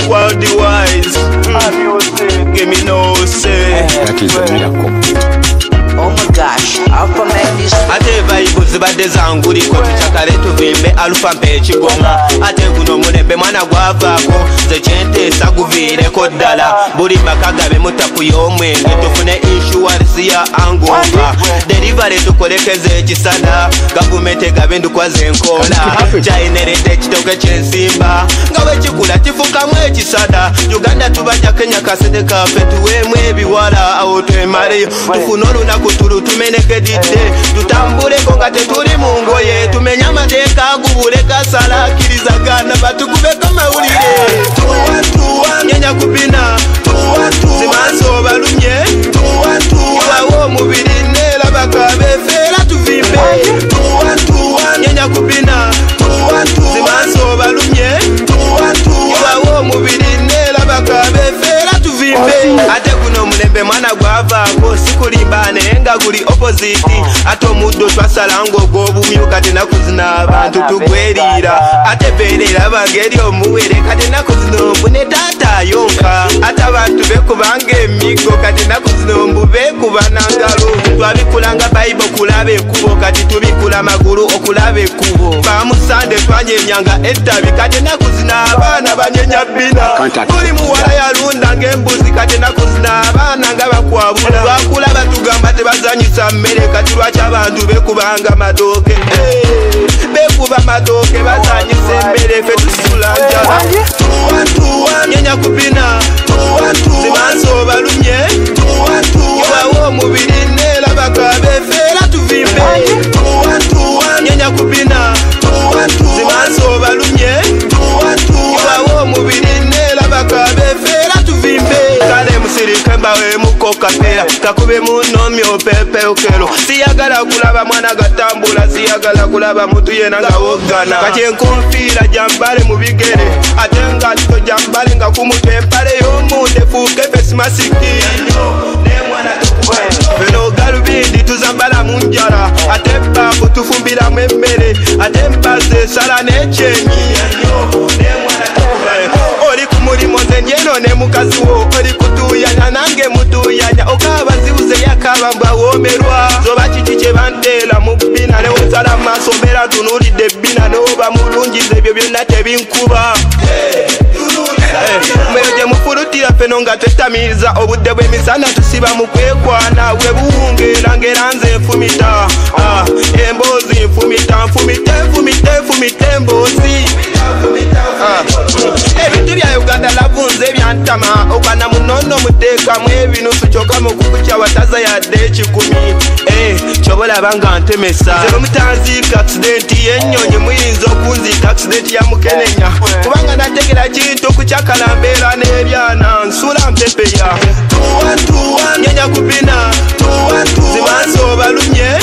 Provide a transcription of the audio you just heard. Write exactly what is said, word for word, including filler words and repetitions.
WORLDWISE. Mm. Give me no say. That is a miracle. Oh my gosh, Alpha man this. Ate vibes zibadde zanguli ko tuchakale tuvimbe Alpha mpe chigoma. Ate guno mulembe mwana gwavaako ze kyentesa guviireko ddala. Buli bakagabe mutakuya omwenge tufune insurance ya angova. Delivery tukolekeze ekisada gavumenti gabe ndukwaze enkola. Kyayineredde ekitoke ky'ensimba nga bwe kikula kifukamu ekisada. Uganda tubajja Kenya kasede kafe tuweemu ebiwala awo twemaleyo tufune olunaku tulu tumenekedidde tutambuleko nga tetuli mu ngoye tumenye amateeka agubule gasala akkirizagana batukubeko mawulire tuwa tuwa nyenya kubina tuwa tuwa zimansi obalumye tuwa tuwa iwawo omubiri neeraba kabeefeera tuvimbe tuwa tuwa nyenya kubina tuwa tuwa zimansi obalumye tuwa tuwa iwawo omubiri neeraba kabeefeera tuvimbe ate guno mulembe mwana gwavaako sikulimba naye nga guli opposite ate omuddo twasala ng'ogw'obumyu kati naku zino abantu tugweriira ate beerera bangeri omuwere kati naku zino mbu ne taata yonka ate abantu bekubanga emigo kati naku zino mbu beekuba nangalo twabikulanga bayibo okulaba ekkubo kati tubikula magulu okulaba ekkubo bamusande twanyenyanga ettabi kati naku zino abaana banyenya bbina buli muwala yalunda ng'embuzi kati naku zino abaana nga bakwabula lwakulaba tugamba tebazanyisa mmere kati lwaki abantu bekubanga matooke bekuba matooke bazanyisa emmere ffe tusula njala tuwa tuwa nyenya kubina tuwa tuwa zimansi obalumye tuwa tuwa iwawo omubiri neeraba kabeefeera tuvimbe tuwa tuwa nyenya kubina tuwa tuwa zimansi obalumye tuwa tuwa iwawo omubiri neeraba kabeefeera tuvimbe kale musirike mbaweemuko kapeera kakube muno myopepeyokero siyagala kulaba mwana gatambula siyagala kulaba mutu yena nga woggana kati enkonfiira jambale mu bigere ate nga kito jambale nga kumutwe empale y'omuntu efuuke fesimasiki beno galubindi tuzambala mu njala ate ebbafu tufumbiramu emmere ate embazi esala n'ekyenyi oli ku mulimo nze ndyeno ne mukazi wo oli kutuyanya nange mutuyanya okaaba zibuze yakaba mbawoomerwa zoba kiki kye banteera mu bbina newosala mu maaso mbeera ntunuulidde ebbina newoba mulungiza ebyo byonna tebinkuba mweyo gye mufulutira ffeno nga twetamiiza obudde bw'emisana tusiba mu kwekwana bwe buwungeera ng'era nze nfumita emboozi nfumita nfumita nfumita nfumita emboozi ebintu bya Uganda lavunze ebyantama okwana munono muteekamu ebinusu kyokka mu kukukya wataza yadde ekikumi kyobolaba nga ntemesa zero mutanziika aksidenti y'ennyonyi muyinza okunziika aksidenti ya mukenenya kubanga nategera kintu kukyakala mbeera n'ebyana nsula mpepeya tuwa tuwa nyenya kubina tuwa tuwa zimansi obalumye